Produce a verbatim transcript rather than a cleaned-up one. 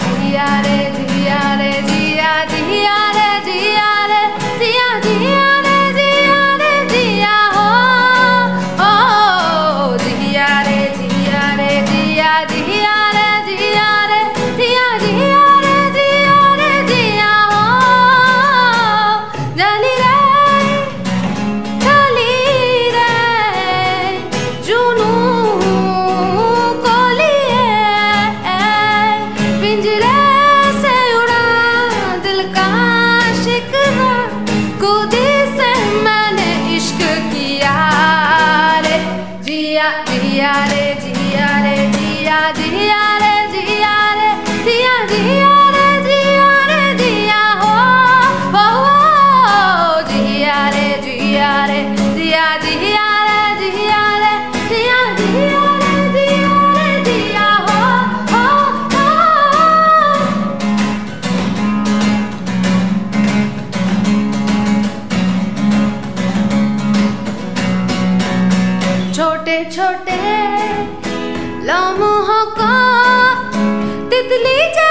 जिया रे जिया रे जिया जिया रे जिया रे जिया जिया रे जिया रे जिया हो ओ जिया रे जिया रे जिया जिया रे जिया रे जिया जिया रे जिया रे जिया हो चली रे चली रे जुनू को लिए पिंजरे से उड़ा दिल का शिकवा खुदी से मैंने इश्क किया रे जिया जिया रे जिया रे जिया जिया रे जिया रे जिया जिया रे जिया रे जिया हो हो हो जिया रे जिया रे जिया जिया रे जिया रे जिया जिया रे जिया रे जिया हो हो हो छोटे छोटे लम्हों को तितली